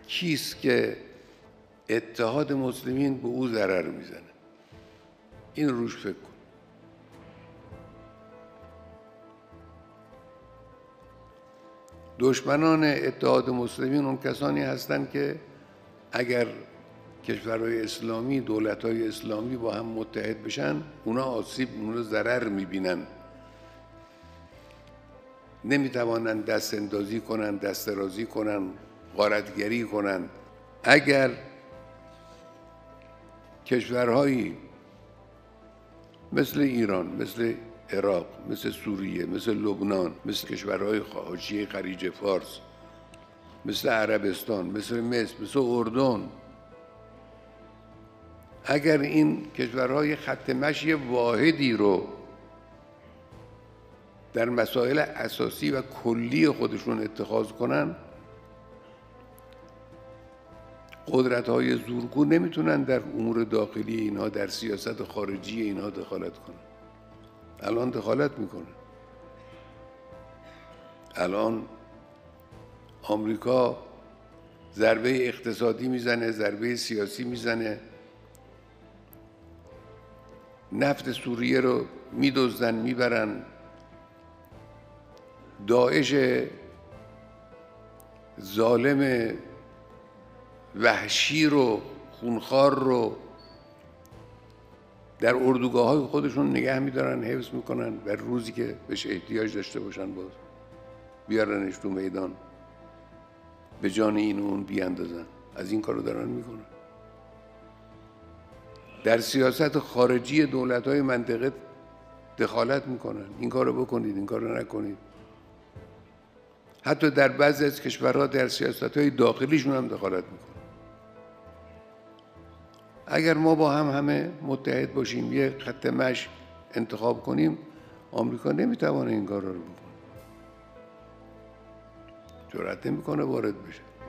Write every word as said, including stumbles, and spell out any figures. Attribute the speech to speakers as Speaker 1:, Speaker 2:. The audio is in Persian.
Speaker 1: کیست که اتحاد مسلمین به او ضرر میزنه؟ این روش فکر کن. دشمنان اتحاد مسلمین اون کسانی هستند که اگر کشورهای اسلامی، دولت‌های اسلامی با هم متحد بشن، اونا آسیب، اونا ضرر می‌بینن. نمی‌توانند دست اندازی کنن، دست درازی کنن، غارتگری کنن. اگر کشورهایی مثل ایران، مثل عراق، مثل سوریه، مثل لبنان، مثل کشورهای حاشیه خلیج فارس، مثل عربستان، مثل مصر، مثل اردن، اگر این کشورهای خط مشی واحدی رو در مسائل اساسی و کلی خودشون اتخاذ کنن، قدرت‌های زورگو نمیتونن در امور داخلی اینها، در سیاست خارجی اینها دخالت کنن. الان دخالت میکنه. الان آمریکا ضربه اقتصادی میزنه، ضربه سیاسی میزنه، نفت سوریه رو میدزدن میبرن، داعش ظالم وحشی رو، خونخوار رو در اردوگاه‌های خودشون نگه می‌دارن، حفظ می‌کنن، در روزی که بهش احتیاج داشته باشن باز بیارنش تو میدان، به جان این و اون بیاندازن. از این کارو دارن میکنن. در سیاست خارجی دولت‌های منطقه دخالت میکنن. این کارو بکنید، این کارو نکنید. حتی در بعضی از کشورها در سیاست‌های داخلیشون هم دخالت میکنن. اگر ما با هم همه متحد باشیم، یه خط مشی انتخاب کنیم، آمریکا نمیتوانه این کارا رو بکنه. جرأت نمیکنه وارد بشه.